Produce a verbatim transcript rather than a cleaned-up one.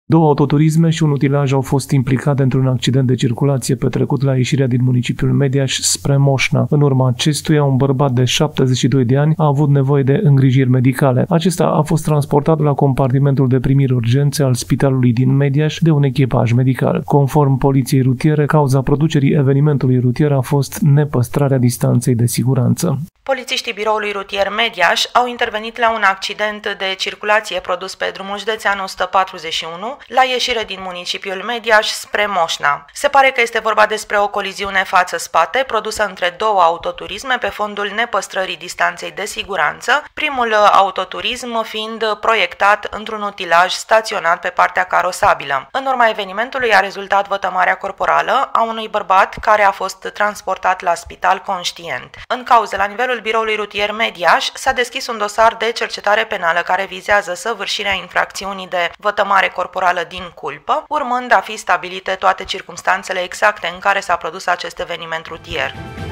Două autoturisme și un utilaj au fost implicate într-un accident de circulație petrecut la ieșirea din municipiul Mediaș spre Moșna. În urma acestuia, un bărbat de șaptezeci și doi de ani a avut nevoie de îngrijiri medicale. Acesta a fost transportat la compartimentul de primiri urgențe al spitalului din Mediaș de un echipaj medical. Conform poliției rutiere, cauza producerii evenimentului rutier a fost nepăstrarea distanței de siguranță. Polițiștii biroului rutier Mediaș au intervenit la un accident de circulație produs pe drumul județean o sută patruzeci și unu, la ieșire din municipiul Mediaș spre Moșna. Se pare că este vorba despre o coliziune față-spate produsă între două autoturisme pe fondul nepăstrării distanței de siguranță, primul autoturism fiind proiectat într-un utilaj staționat pe partea carosabilă. În urma evenimentului a rezultat vătămarea corporală a unui bărbat care a fost transportat la spital conștient. În cauză, la nivelul biroului rutier Mediaș s-a deschis un dosar de cercetare penală care vizează săvârșirea infracțiunii de vătămare corporală din culpă, urmând a fi stabilite toate circumstanțele exacte în care s-a produs acest eveniment rutier.